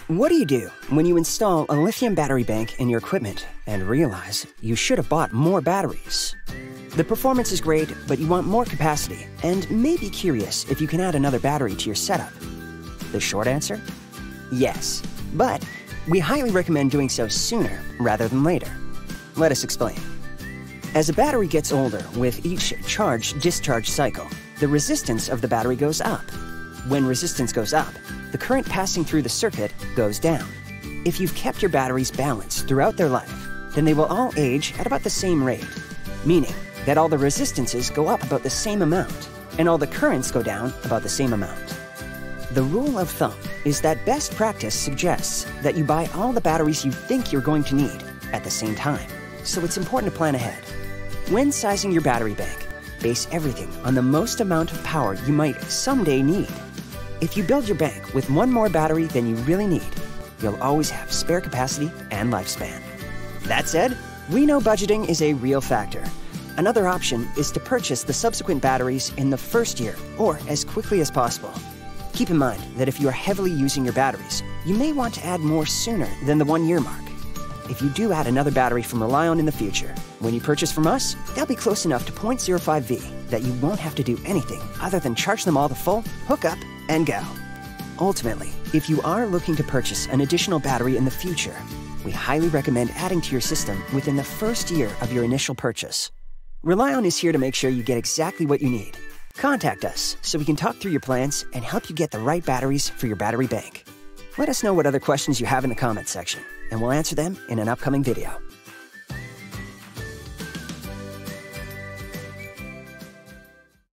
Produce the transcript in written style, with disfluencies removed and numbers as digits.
What do you do when you install a lithium battery bank in your equipment and realize you should have bought more batteries? The performance is great, but you want more capacity and may be curious if you can add another battery to your setup. The short answer? Yes, but we highly recommend doing so sooner rather than later. Let us explain. As a battery gets older, with each charge-discharge cycle, the resistance of the battery goes up. When resistance goes up, the current passing through the circuit goes down. If you've kept your batteries balanced throughout their life, then they will all age at about the same rate, meaning that all the resistances go up about the same amount, and all the currents go down about the same amount. The rule of thumb is that best practice suggests that you buy all the batteries you think you're going to need at the same time, so it's important to plan ahead. When sizing your battery bank, base everything on the most amount of power you might someday need. If you build your bank with one more battery than you really need, you'll always have spare capacity and lifespan. That said, we know budgeting is a real factor. Another option is to purchase the subsequent batteries in the first year or as quickly as possible. Keep in mind that if you are heavily using your batteries, you may want to add more sooner than the 1 year mark. If you do add another battery from RELiON in the future, when you purchase from us, they'll be close enough to 0.05V that you won't have to do anything other than charge them all to full, hook up, and go. Ultimately, if you are looking to purchase an additional battery in the future, we highly recommend adding to your system within the first year of your initial purchase. RELiON is here to make sure you get exactly what you need. Contact us so we can talk through your plans and help you get the right batteries for your battery bank. Let us know what other questions you have in the comments section, and we'll answer them in an upcoming video.